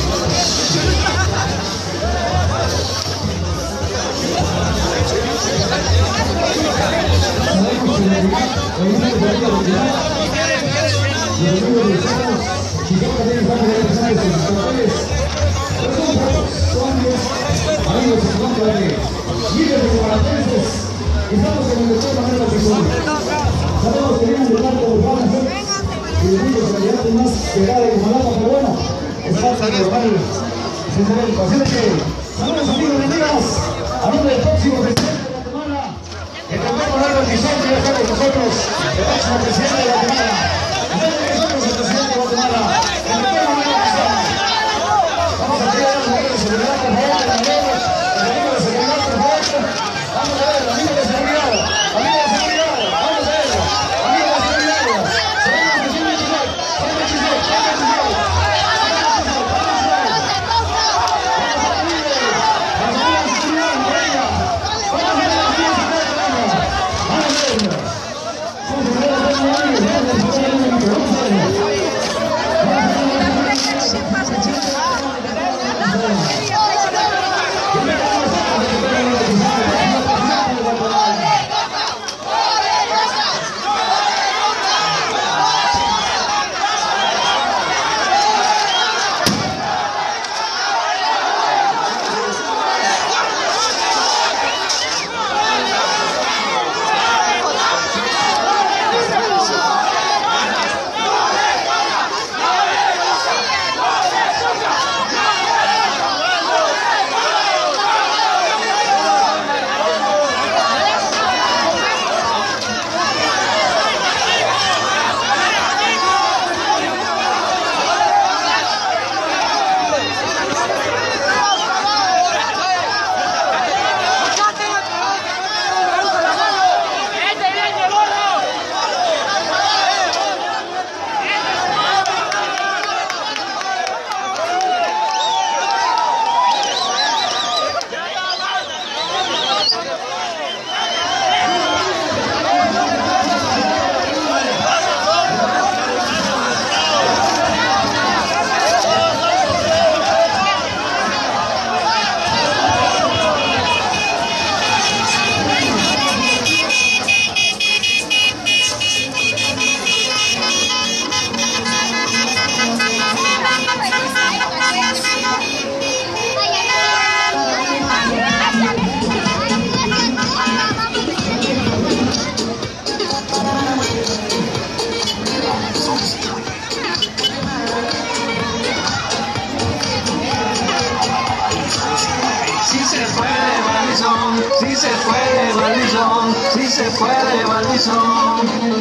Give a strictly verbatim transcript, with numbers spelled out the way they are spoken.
Estamos en el mejor manera posible. Sabemos que vienen de tanto de ganas y de muchos candidatos más pegada y malata, pero bueno, es parte de normal. Sinceramente, así de que, saludos amigos y amigas, a nombre del próximo presidente de Guatemala, el doctor Manuel Tizón, que ya está con nosotros, el próximo presidente de Guatemala. Estamos con nosotros el presidente de Guatemala, el doctor Manuel Tizón. Vamos a pedir a los amigos de seguridad, por favor, de la ley, los amigos de seguridad, por favor. Vamos a ver, amigos de seguridad, amigos de seguridad, vamos a ver, amigos de seguridad, sabemos que son veintiséis, son veintiséis, son veintiséis, vamos a pedir, las amigas de seguridad, venga, vamos a ver, las amigas de seguridad, vamos a ver, vamos a ver, vamos a ver, vamos a ver, Sí se puede, Valdizón, sí se puede, Valdizón.